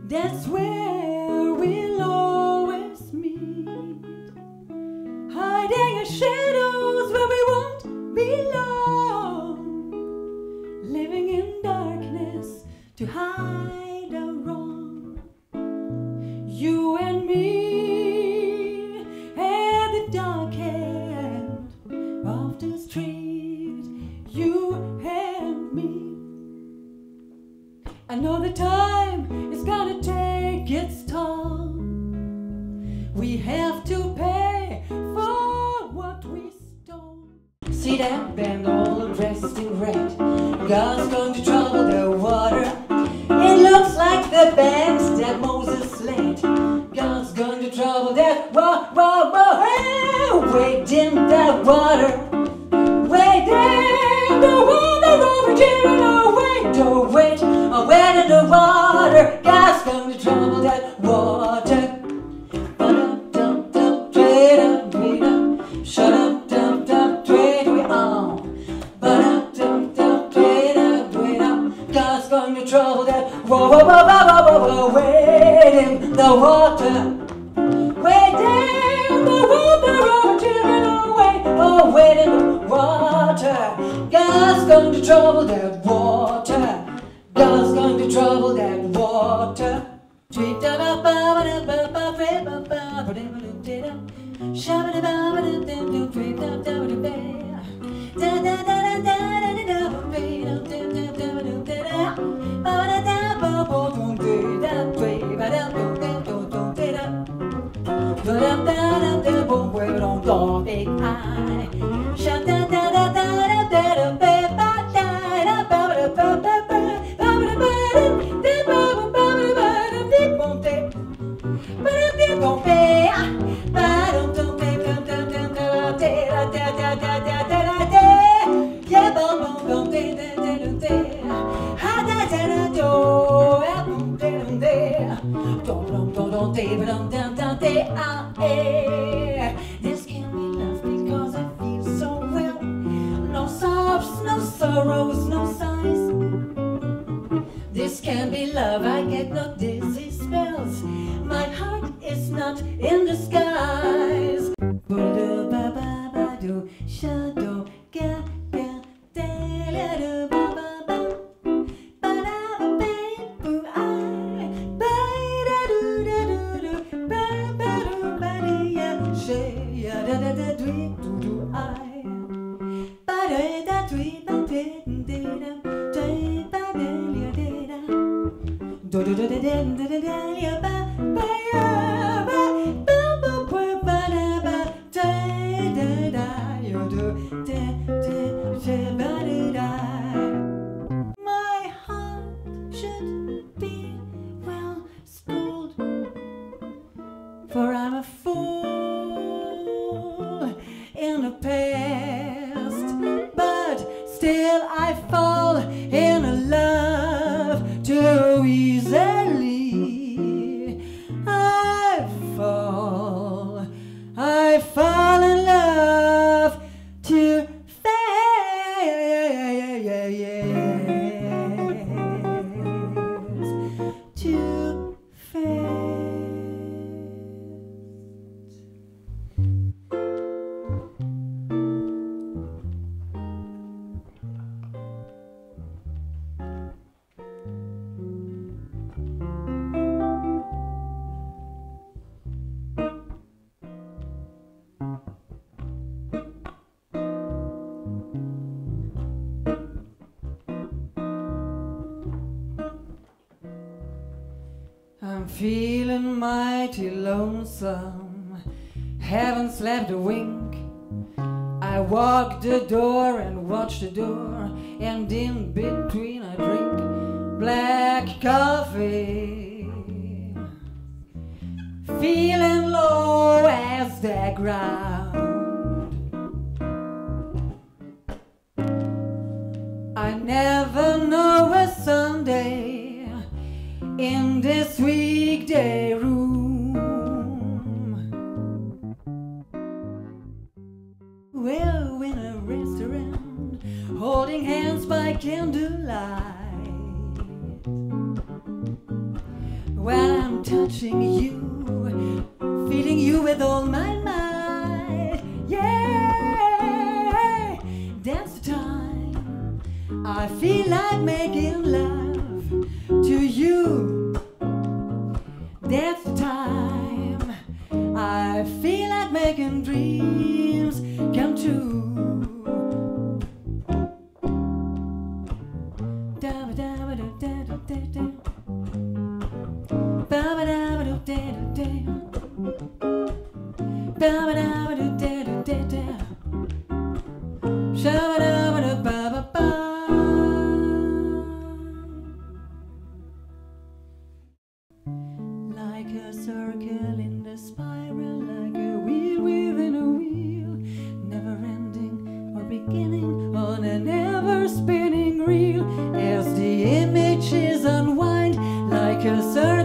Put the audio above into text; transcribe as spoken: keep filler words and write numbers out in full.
That's where we'll always meet, hiding in shadows where we won't belong, living in darkness to hide our wrong. You and me at the dark end of the street, you and me. I know the time is gonna take its toll. We have to pay for what we stole. See that band all dressed in red, God's going to trouble the water. It looks like the bands that Moses led. God's going to trouble that wa wa wa. Hey, wade in that water, wade in the water over here. Oh wait, oh wait, oh wait in the water. God's going to trouble that water. Shut up, dum dum, trade we on. But up, dum dum, trade up, trade up. God's going to trouble that. Whoa, whoa, whoa, whoa, whoa, whoa, wait in the water. Wait in the water, oh, children, oh, wait, oh, wait in the water. God's going to trouble that water. God's going to trouble that water. Tweet da ba ba ba da ba ba ba ba ba ba da ba da da. Shabba da ba ba da da da tweet da da da da. Da da da da da da da da ba da da da da da da. Ba da da ba ba da da tweet ba da da da da da. Ba da da da da boom wave it on the big eye. Sha da da da da da da da ba ba da da ba ba ba ba ba. This can be love because I feel so well. No sobs, no sorrows, no sighs. This can be love, I get no dizzy spells. My heart is not in the skies. Shadow, ga, ga, da, da, da, ba, ba, ba. Ba, da, ba, ba, boo, I. Ba, da, do, da, do, do. Ba, ba, do, ba, di, ya. She, ya, da, da, da, do, do, do, I. Ba, da, da, do, ba, da, da, da. Da, ba, da, ya, da, da. Do, do, do, da, da, da, da, da, ya, ba, ba, ya, ba, ba, ba, ba, ba, da, ba, da, da, da. My heart should be well schooled, for I'm a fool in the past, but still I fall in love too easily. I fall, I fall in love too too I'm feeling mighty lonesome, haven't slept a wink. I walk the door and watch the door, and in between I drink black coffee. Feeling low as the ground, I never know a Sunday in this weekday room. Well, in a restaurant, holding hands by candlelight, when I'm touching you, feeling you with all my might. Yeah, that's the time I feel like making love to you. That's the time I feel like making dreams come true. Like a circle in the spiral, like a wheel within a wheel, never ending or beginning on an ever spinning reel, as the images unwind like a circle